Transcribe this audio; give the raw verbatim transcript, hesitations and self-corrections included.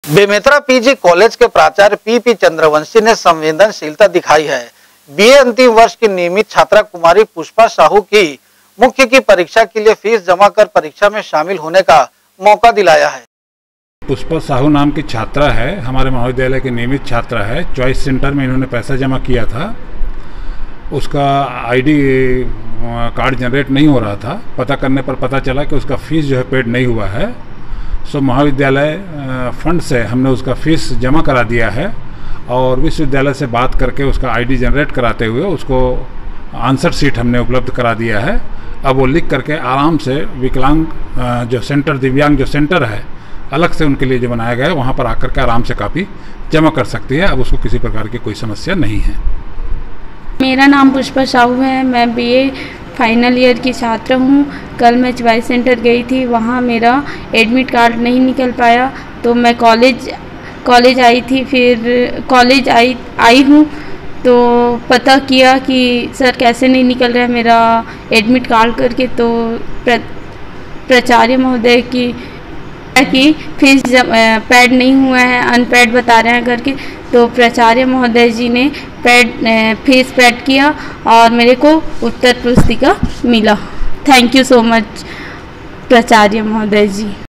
Bemetara PG college के प्राचार्य P P Chandravanshi ने संवेदनशीलता दिखाई है। बीए अंतिम वर्ष की नियमित छात्रा कुमारी पुष्पा साहू की मुख्य की परीक्षा के लिए फीस जमा कर परीक्षा में शामिल होने का मौका दिलाया है। पुष्पा साहू नाम की छात्रा है, हमारे महाविद्यालय की नियमित छात्रा है। चॉइस सेंटर में इन्होंने पैसा जमा किया था, उसका आईडी कार्ड जनरेट नहीं हो रहा था। पता करने पर पता चला कि उसका फीस जो है पेड नहीं हुआ है। सो महाविद्यालय फंड से हमने उसका फीस जमा करा दिया है और विश्वविद्यालय से बात करके उसका आईडी जनरेट कराते हुए उसको आंसर शीट हमने उपलब्ध करा दिया है। अब वो लिख करके आराम से विकलांग जो सेंटर, दिव्यांग जो सेंटर है अलग से उनके लिए जो बनाया गया है, वहाँ पर आकर के आराम से कापी जमा कर सकती है। अब उसको किसी प्रकार की कोई समस्या नहीं है। मेरा नाम पुष्पा साहू है, मैं बीए फाइनल ईयर की छात्र हूँ। कल मैं चॉइस सेंटर गई थी, वहाँ मेरा एडमिट कार्ड नहीं निकल पाया तो मैं कॉलेज कॉलेज आई थी। फिर कॉलेज आई आई हूँ तो पता किया कि सर कैसे नहीं निकल रहा है मेरा एडमिट कार्ड करके, तो प्र, प्राचार्य महोदय की कि फीस पैड नहीं हुआ है, अनपैड बता रहे हैं करके, तो प्राचार्य महोदय जी ने पैड फीस पैड किया और मेरे को उत्तर पुस्तिका मिला। थैंक यू सो मच प्राचार्य महोदय जी।